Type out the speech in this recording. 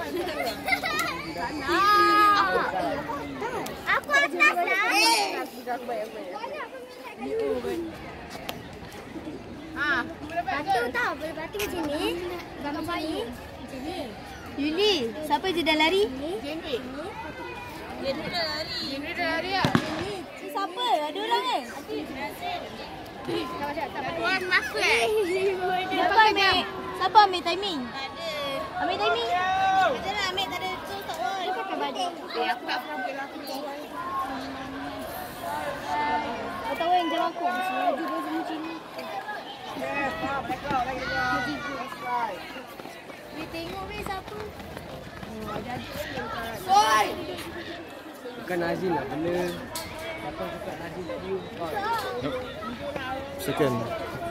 Aku atas lah. Batu tau, batu macam ni. Gambar macam ni. Macam ni. Yuli, siapa je dah lari? Jenri. Jenri dah lari. Jenri dah lari ah. Si siapa? Ada orang kan? Tuan masa eh. Siapa ambil timing? Ada. Ambil timing? Macam nak ambil tak ada tutup pun. Dia pakai baju. Aku tak pernah ambil aku. Kau tahu yang jam aku? Selaju dia macam ni. Dia tengok weh siapa? Soy. Bukan Nazim lah benda. Siapa cakap Nazim tak you? Second.